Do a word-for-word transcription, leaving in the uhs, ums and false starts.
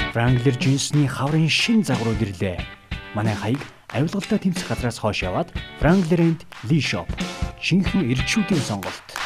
Wrangler джинсны хаврын шин загварууд ирлээ. Манай хаяг авилгалтай тэмцэх газраас хойш яваад Wrangler and Lee Shop шинэхэн ирчүүдийн сонголт.